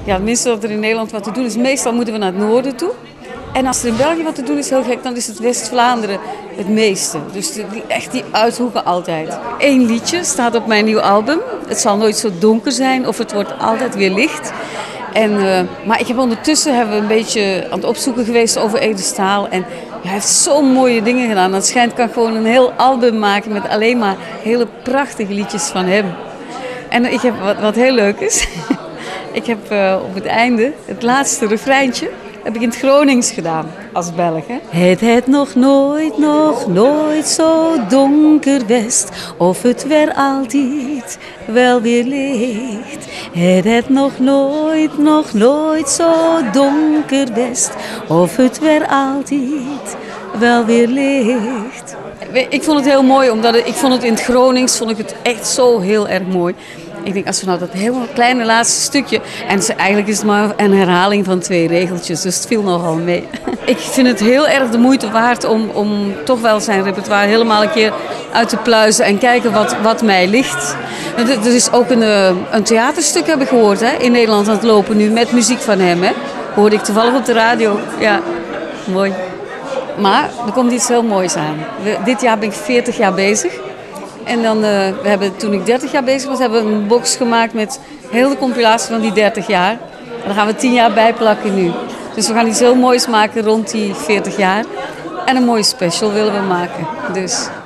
Ja, het minste dat er in Nederland wat te doen is. Meestal moeten we naar het noorden toe. En als er in België wat te doen is, heel gek, dan is het West-Vlaanderen het meeste. Dus echt die uithoeken altijd. 1 liedje staat op mijn nieuw album. Het zal nooit zo donker zijn of het wordt altijd weer licht. Maar ik heb ondertussen hebben we een beetje aan het opzoeken geweest over Ede Staal. En hij heeft zo mooie dingen gedaan. Het schijnt kan gewoon een heel album maken met alleen maar hele prachtige liedjes van hem. En ik heb wat heel leuk is. Ik heb op het einde, het laatste refreintje, heb ik in het Gronings gedaan als Belg. Het nog nooit zo donker west, of het weer altijd wel weer licht. Het nog nooit zo donker west, of het weer altijd wel weer licht. Ik vond het heel mooi, omdat ik vond het in het Gronings vond ik het echt zo heel erg mooi. Ik denk, als we nou dat heel kleine laatste stukje... En eigenlijk is het maar een herhaling van 2 regeltjes, dus het viel nogal mee. Ik vind het heel erg de moeite waard om toch wel zijn repertoire helemaal een keer uit te pluizen en kijken wat mij ligt. Er is ook een theaterstuk, heb ik gehoord, hè, in Nederland aan het lopen nu, met muziek van hem. Hè. Hoorde ik toevallig op de radio. Ja, mooi. Maar er komt iets heel moois aan. Dit jaar ben ik 40 jaar bezig. En dan, toen ik 30 jaar bezig was, hebben we een box gemaakt met heel de compilatie van die 30 jaar. En daar gaan we 10 jaar bij plakken nu. Dus we gaan iets heel moois maken rond die 40 jaar. En een mooie special willen we maken. Dus